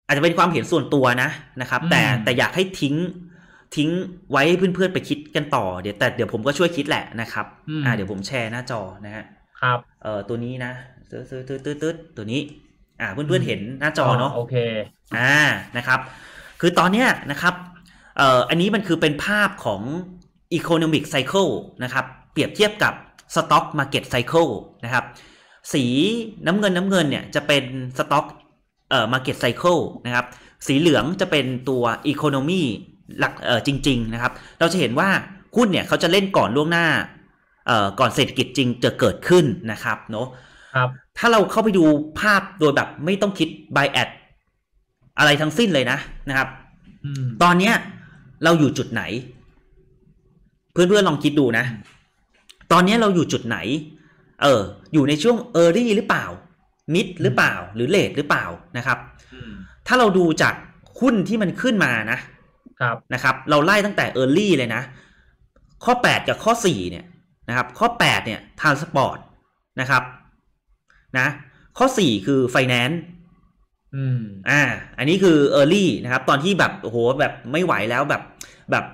อาจจะเป็นความเห็นส่วนตัวนะครับแต่อยากให้ทิ้งไว้ให้เพื่อนๆไปคิดกันต่อเดี๋ยวผมก็ช่วยคิดแหละนะครับเดี๋ยวผมแชร์หน้าจอนะฮะครับตัวนี้นะตืดตัวนี้เพื่อนๆเห็นหน้าจอเนาะโอเคนะครับคือตอนเนี้ยนะครับอันนี้มันคือเป็นภาพของ economic cycle นะครับเปรียบเทียบกับ stock market cycle นะครับสีน้ำเงินเนี่ยจะเป็น stock market cycle นะครับสีเหลืองจะเป็นตัว economy หลักจริงๆนะครับเราจะเห็นว่าหุ้นเนี่ยเขาจะเล่นก่อนล่วงหน้าก่อนเศรษฐกิจจริงจะเกิดขึ้นนะครับเนาะถ้าเราเข้าไปดูภาพโดยแบบไม่ต้องคิด buy at อะไรทั้งสิ้นเลยนะครับตอนเนี้ยเราอยู่จุดไหนเพื่อนๆลองคิดดูนะตอนนี้เราอยู่จุดไหนอยู่ในช่วง early หรือเปล่า mid หรือเปล่าหรือ late หรือเปล่านะครับถ้าเราดูจากหุ้นที่มันขึ้นมานะครับเราไล่ตั้งแต่ early เลยนะข้อ8กับข้อ4เนี่ยนะครับข้อ8เนี่ย transport นะครับนะข้อ4คือ finance อันนี้คือ early นะครับตอนที่แบบโอ้โหแบบไม่ไหวแล้วแบบ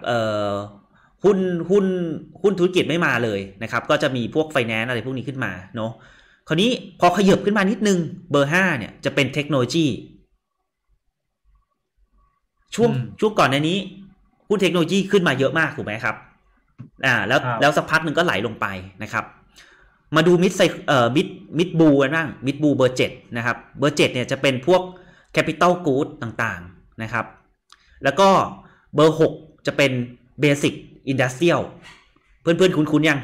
หุ้นธุรกิจไม่มาเลยนะครับก็จะมีพวก finance อะไรพวกนี้ขึ้นมาเนาะคราวนี้พอขยับขึ้นมานิดนึงเบอร์5เนี่ยจะเป็นเทคโนโลยีช่วงก่อนในนี้หุ้นเทคโนโลยีขึ้นมาเยอะมากถูกไหมครับแล้วสักพักหนึ่งก็ไหลลงไปนะครับมาดูมิดบูกันบ้างมิดบูเบอร์7นะครับเบอร์7เนี่ยจะเป็นพวก capital good ต่างๆนะครับแล้วก็เบอร์6จะเป็น basic industrial เพื่อนๆคุ้นๆยัง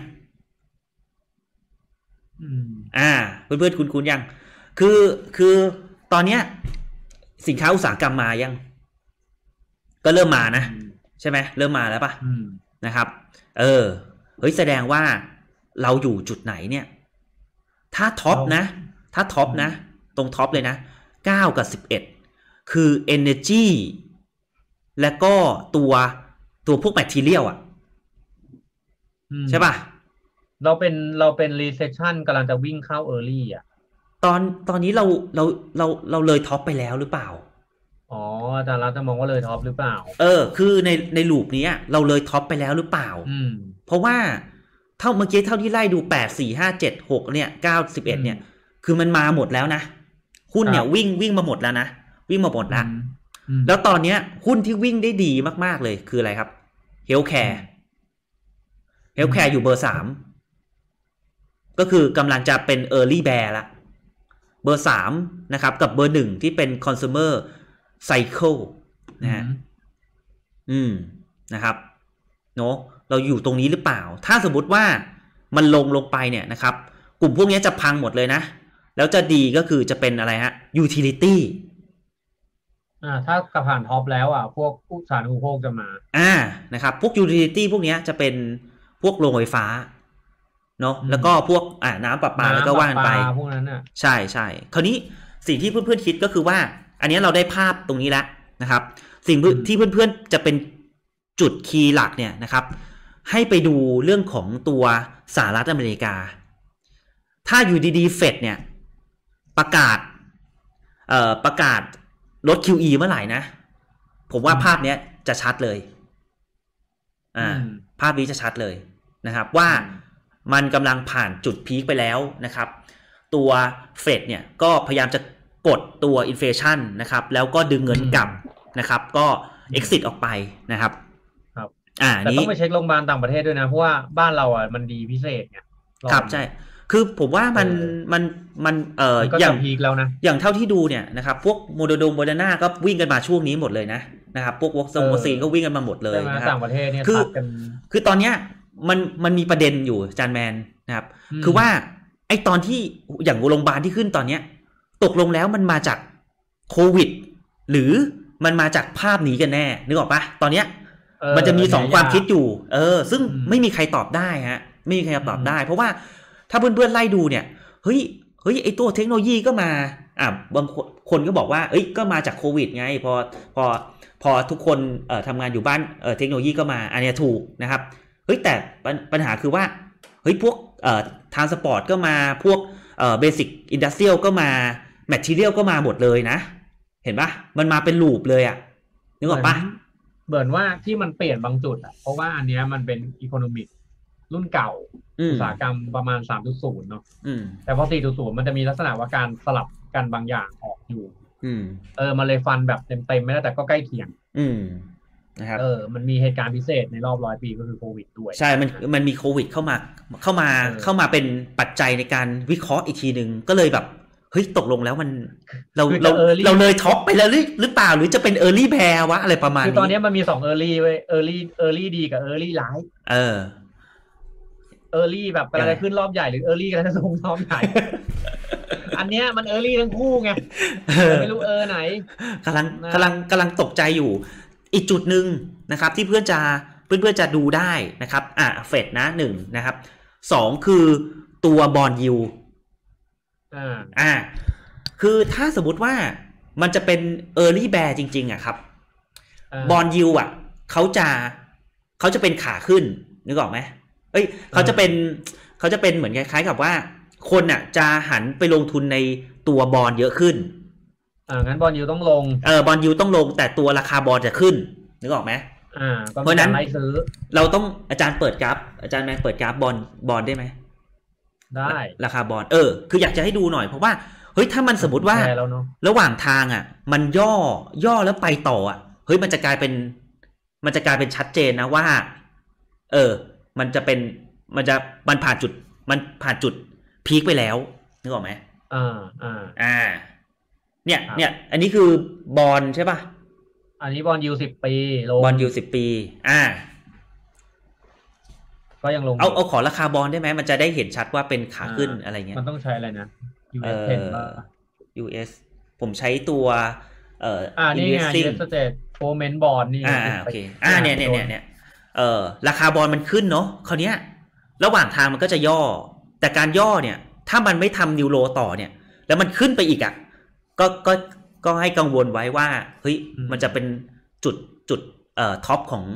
เพื่อนๆคุ้นๆยังคือตอนเนี้ยสินค้าอุตสาหกรรมมายังก็เริ่มมานะใช่ไหมเริ่มมาแล้วป่ะนะครับเฮ้ยแสดงว่าเราอยู่จุดไหนเนี่ยถ้าท็อปนะตรงท็อปเลยนะ9กับ11คือ energy และก็ตัวพวก material ใช่ป่ะเราเป็น recession กำลังจะวิ่งเข้า early ตอนนี้เราเลยท็อปไปแล้วหรือเปล่าอาจารย์รัฐจะมองว่าเลยท็อปหรือเปล่าคือในลูปนี้เราเลยท็อปไปแล้วหรือเปล่าเพราะว่าเมื่อกี้เท่าที่ไล่ดู8 4 5 7 6เนี่ย9 11เนี่ยคือมันมาหมดแล้วนะหุ้นเนี่ยวิ่งมาหมดแล้วนะวิ่งมาหมดแล้วตอนนี้หุ้นที่วิ่งได้ดีมากๆเลยคืออะไรครับเฮลท์แคร์อยู่เบอร์3ก็คือกำลังจะเป็น early bear ละเบอร์3นะครับกับเบอร์1ที่เป็น consumer cycle นะฮะนะครับเนาะเราอยู่ตรงนี้หรือเปล่าถ้าสมมติว่ามันลงไปเนี่ยนะครับกลุ่มพวกนี้จะพังหมดเลยนะแล้วจะดีก็คือจะเป็นอะไรฮะ utility ถ้ากระผ่านท็อปแล้วพวกสาธารณูปโภคจะมานะครับพวก utility พวกนี้จะเป็นพวกโรงไฟฟ้าเนาะแล้วก็พวกน้ำประปาแล้วก็ว่านไปพวกนั้นใช่คราวนี้สิ่งที่เพื่อนๆคิดก็คือว่าอันนี้เราได้ภาพตรงนี้แล้วนะครับสิ่งที่เพื่อนๆจะเป็นจุดคีย์หลักเนี่ยนะครับให้ไปดูเรื่องของตัวสหรัฐอเมริกาถ้าอยู่ดีๆเฟดเนี่ยประกาศลด QE เมื่อไหร่นะผมว่าภาพนี้จะชัดเลยภาพนี้จะชัดเลยนะครับว่ามันกำลังผ่านจุดพีคไปแล้วนะครับตัวเฟดเนี่ยก็พยายามจะกดตัวอินเฟลชันนะครับแล้วก็ดึงเงินกลับนะครับก็ exit ออกไปนะครับแต่ต้องไปเช็คโรงพยาบาลต่างประเทศด้วยนะเพราะว่าบ้านเรามันดีพิเศษไงครับใช่คือผมว่ามันอย่างพีคแล้วนะอย่างเท่าที่ดูเนี่ยนะครับพวกโมเดอร์นาก็วิ่งกันมาช่วงนี้หมดเลยนะครับพวกวัคซีนก็วิ่งกันมาหมดเลยนะครับต่างประเทศเนี่ยคือตอนเนี้ยมันมีประเด็นอยู่จานแมนนะครับคือว่าไอตอนที่อย่างโรงพยาบาลที่ขึ้นตอนเนี้ยตกลงแล้วมันมาจากโควิดหรือมันมาจากภาพนี้กันแน่นึกออกปะตอนเนี้ยมันจะมี2ความคิดอยู่ซึ่งไม่มีใครตอบได้ฮะไม่มีใครตอบได้เพราะว่าถ้าเพื่อนๆไล่ดูเนี่ยเฮ้ยไอตัวเทคโนโลยีก็มาบางคนก็บอกว่าก็มาจากโควิดไงพอทุกคนทำงานอยู่บ้านเทคโนโลยีก็มาอันนี้ถูกนะครับเฮ้ยแต่ปัญหาคือว่าเฮ้ยพวกทรานสปอร์ตก็มาพวกเบสิกอินดัสเทรียลก็มาแมททีเรียลก็มาหมดเลยนะเห็นปะมันมาเป็นลูปเลยอ่ะนึกออกปะเหมือนว่าที่มันเปลี่ยนบางจุดอ่ะเพราะว่าอันเนี้ยมันเป็นอีโคโนมิกรุ่นเก่าอุตสาหกรรมประมาณ 3.0 เนาะแต่พอ 4.0 มันจะมีลักษณะว่าการสลับกันบางอย่างออกอยู่มันเลยฟันแบบเต็มๆไม่ได้แต่ก็ใกล้เคียงนะครับมันมีเหตุการณ์พิเศษในรอบ100 ปีก็คือโควิดด้วยใช่มันมีโควิดเข้ามาเป็นปัจจัยในการวิเคราะห์อีกทีนึงก็เลยแบบเฮ้ยตกลงแล้วมันเราเลยท็อปไปแล้วหรือเปล่าหรือจะเป็น early bear วะอะไรประมาณนี้คือตอนนี้มันมี2 early เว้ย early ดีกับ early ร้าย early แบบกำลังจะขึ้นรอบใหญ่หรือ early กำลังจะลงรอบใหญ่อันเนี้ยมัน early ทั้งคู่ไงไม่รู้ไหนกำลังตกใจอยู่อีกจุดหนึ่งนะครับที่เพื่อนจะดูได้นะครับเฟดนะ1นะครับ2คือตัวบอนด์ยิลด์คือถ้าสมมติว่ามันจะเป็น early bear จริงๆอ่ะครับบอนด์ยิลด์อ่ะเขาจะเป็นขาขึ้นนึกออกไหมเขาจะเป็นเหมือนคล้ายๆกับว่าคนอ่ะจะหันไปลงทุนในตัวบอนด์เยอะขึ้นงั้นบอนด์ยิลด์ต้องลงบอนด์ยิลด์ต้องลงแต่ตัวราคาบอนด์จะขึ้นนึกออกไหมเพราะนั้นเราต้องอาจารย์เปิดกราฟอาจารย์แมนเปิดกราฟบอนด์ได้ไหมได้ราคาบอนด์คืออยากจะให้ดูหน่อยเพราะว่าเฮ้ยถ้ามันสมมติว่าระหว่างทางอ่ะมันย่อแล้วไปต่ออ่ะเฮ้ยมันจะกลายเป็นชัดเจนนะว่ามันผ่านจุดพีคไปแล้วนึกออกไหมเนี่ยอันนี้คือบอนด์ใช่ป่ะอันนี้บอนด์ยิลด์10 ปีบอนด์ยิลด์10 ปีก็ยังลงเอาขอราคาบอนด์ได้ไหมมันจะได้เห็นชัดว่าเป็นขาขึ้นอะไรเงี้ยมันต้องใช้อะไรนะ US ผมใช้ตัวนี่ไง US State Government Bond นี่โอเคเนี่ยราคาบอนด์มันขึ้นเนาะคราวเนี้ยระหว่างทางมันก็จะย่อแต่การย่อเนี่ยถ้ามันไม่ทำนิวโรต่อเนี่ยแล้วมันขึ้นไปอีกอ่ะก็ให้กังวลไว้ว่าเฮ้ยมันจะเป็นจุดท็อปของ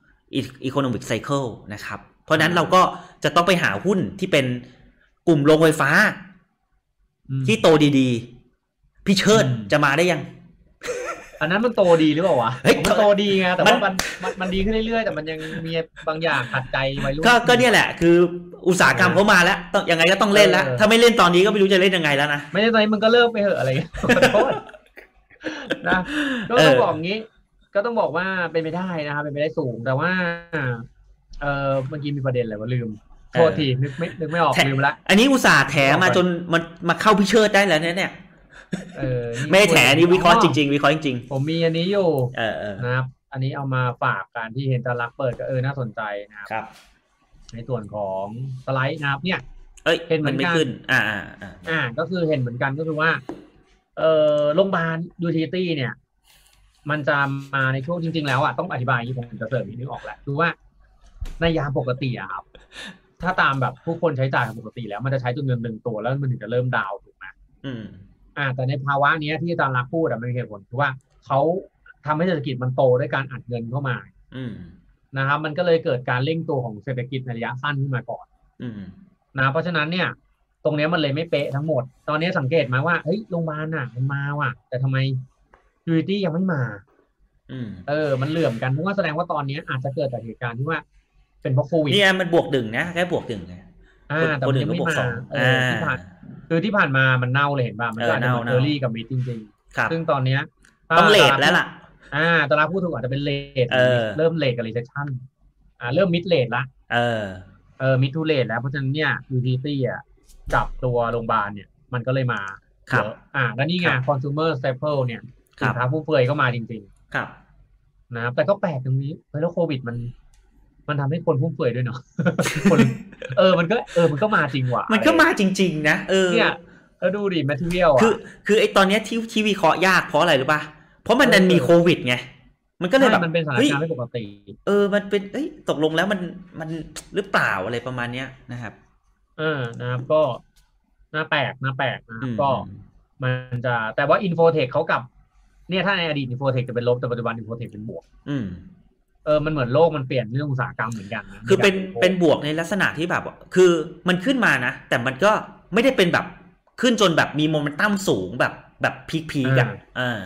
economic cycle นะครับเพราะนั้นเราก็จะต้องไปหาหุ้นที่เป็นกลุ่มโรงไฟฟ้าที่โตดีๆพี่เชิดจะมาได้ยังอันนั้นมันโตดีหรือเปล่าวะมันโตดีไงแต่ว่ามันดีขึ้นเรื่อยๆแต่มันยังมีบางอย่างขัดใจไว้รุ่นก็เนี่ยแหละคืออุตสาหกรรมเขามาแล้วต้องยังไงก็ต้องเล่นแล้วถ้าไม่เล่นตอนนี้ก็ไม่รู้จะเล่นยังไงแล้วนะไม่ได้ตอนนี้มึงก็เลิกไปเหอะอะไรโทษนะก็ต้องบอกงี้ก็ต้องบอกว่าเป็นไปได้นะครับเป็นไปได้สูงแต่ว่าเมื่อกี้มีประเด็นอะไรวะลืมโทษทีนึกไม่ออกลืมละอันนี้อุตส่าห์แถมาจนมันมาเข้าพี่เชิดได้แล้วเนี่ยไม่แถนี่วิเคราะห์จริงๆวิเคราะห์จริงๆผมมีอันนี้อยู่นะครับอันนี้เอามาฝากการที่เห็นตลักเปิดก็น่าสนใจนะครับในส่วนของสไลด์นะครับเนี่ยเห็นเหมือนกันก็คือเห็นเหมือนกันก็คือว่าโรงพยาบาลยูทิลิตี้เนี่ยมันจะมาในช่วงจริงๆแล้วอ่ะต้องอธิบายอย่างนี้ผมจะเสริมนิดนึงออกแหละคือว่าในยามปกติอะครับถ้าตามแบบผู้คนใช้จ่ายปกติแล้วมันจะใช้จนเงิน1ตัวแล้วมันถึงจะเริ่มดาวถูกไหมแต่ในภาวะนี้ที่อาจารย์รักพูดมันมีเหตุผลคือว่าเขาทำให้เศรษฐกิจมันโตด้วยการอัดเงินเข้ามานะครับมันก็เลยเกิดการเร่งตัวของเศรษฐกิจในระยะสั้นขึ้นมาก่อนนะเพราะฉะนั้นเนี่ยตรงนี้มันเลยไม่เป๊ะทั้งหมดตอนนี้สังเกตมาว่าเฮ้ยโรงพยาบาลน่ะมันมาว่ะแต่ทำไมยูนิตี้ยังไม่มามันเหลื่อมกันเพราะว่าแสดงว่าตอนนี้อาจจะเกิดจากเหตุการณ์ที่ว่าเป็นเพราะโควิดเนี่ยมันบวก1นะแค่บวก1ไงแต่มันยังไม่มาที่ผ่านมามันเน่าเลยเห็นป่ะมันกลายเป็นเออร์ลี่กับมิดจริงๆซึ่งตอนนี้ต้องเลทแล้วล่ะตลาดพูดถูกอาจจะเป็นเลทเริ่มเลทกับรีเซชชั่นเริ่มมิดเลทละมิดทูเลทแล้วเพราะฉะนั้นเนี่ยยูทิลิตี้กับตัวโรงพยาบาลเนี่ยมันก็เลยมาเยอะแล้วนี่ไง consumer staple เนี่ยสินค้าฟุ่มเฟือยก็มาจริงๆครับนะครับแต่ก็แปลกตรงนี้แล้วโควิดมันทำให้คนฟุ่มเฟือยด้วยเนาะมันก็มาจริงว่ะมันก็มาจริงๆนะเนี่ยดูดิ material คือไอ้ตอนเนี้ยที่วิเคราะห์ยากเพราะอะไรรู้ป่ะเพราะมันดันมีโควิดไงมันก็เลยแบบมันเป็นสถานการณ์ไม่ปกติมันเป็นตกลงแล้วมันหรือเปล่าอะไรประมาณเนี้ยนะครับนะครับก็น่าแปลกนะครับก็มันจะแต่ว่าอินโฟเทคเขากับเนี่ยถ้าในอดีตอินโฟเทคจะเป็นลบแต่ปัจจุบันอินโฟเทคเป็นบวกมันเหมือนโลกมันเปลี่ยนเรื่องอุตสาหกรรมเหมือนกันนะคือเป็นบวกในลักษณะที่แบบคือมันขึ้นมานะแต่มันก็ไม่ได้เป็นแบบขึ้นจนแบบมีโมเมนตัมสูงแบบพีคๆกัน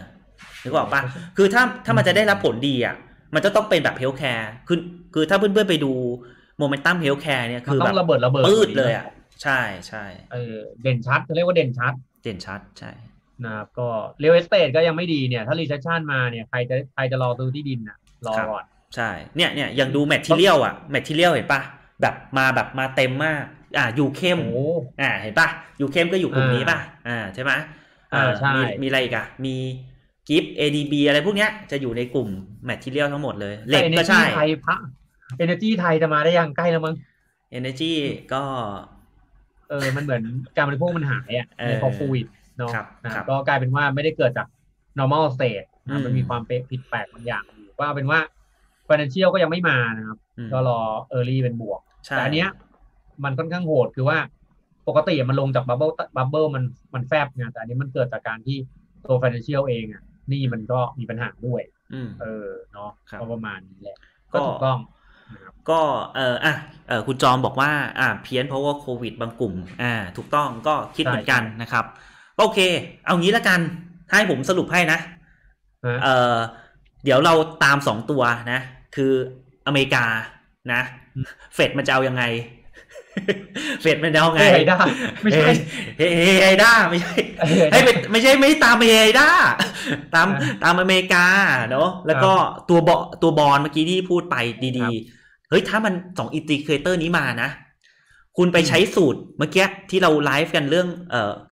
นึกออกปะคือถ้ามันจะได้รับผลดีอ่ะมันจะต้องเป็นแบบเฮลท์แคร์คือถ้าเพื่อนๆไปดูโมเมนตัมเฮลท์แคร์เนี่ยคือแบบระเบิดปืดเลยอ่ะใช่ใช่เด่นชัดเขาเรียกว่าเด่นชัดใช่นะครับก็เรียลเอสเตทก็ยังไม่ดีเนี่ยถ้ารีเซชชันมาเนี่ยใครจะรอซื้อที่ดินอ่ะรอก่อนใช่เนี่ยยังดูแมททีเรียลแมททีเรียลเห็นปะแบบมาเต็มมากยูเข้มเห็นปะยูเข้มก็อยู่กลุ่มนี้ป่ะใช่ไหมใช่มีอะไรอีกมีกิฟต์ ADB อะไรพวกเนี้ยจะอยู่ในกลุ่มแมททีเรียลทั้งหมดเลยเหล็กก็ใช่ไทยEnergy ไทยจะมาได้ยังใกล้แล้วมั้ง Energy ก็มันเหมือนการบริโภคมันหายในพอโควิดเนาะก็กลายเป็นว่าไม่ได้เกิดจาก normal state มันมีความผิดแปลกบางอย่างอยู่ว่าเป็นว่า financial ก็ยังไม่มานะครับก็รอ early เป็นบวกแต่อันเนี้ยมันค่อนข้างโหดคือว่าปกติมันลงจากบับเบิลมันแฟบไงแต่อันนี้มันเกิดจากการที่ตัว financial เองนี่มันก็มีปัญหาด้วยเนาะก็ประมาณนี้แหละก็ถูกต้องก็คุณจอมบอกว่าเพี้ยนเพราะว่าโควิดบางกลุ่มถูกต้องก็คิดเหมือนกันนะครับโอเคเอางี้ละกันให้ผมสรุปให้นะเดี๋ยวเราตาม2ตัวนะคืออเมริกานะเฟดมันจะเอายังไงเฟดมันจะเอาไงไฮด้าไม่ใช่ไฮด้าไม่ใช่ไม่ตามไฮด้าตามอเมริกาเนาะแล้วก็ตัวบอลเมื่อกี้ที่พูดไปดีๆเฮ้ยถ้ามัน2อินทิเกรเตอร์นี้มานะคุณไปใช้สูตรเมื่อกี้ที่เราไลฟ์กันเรื่อง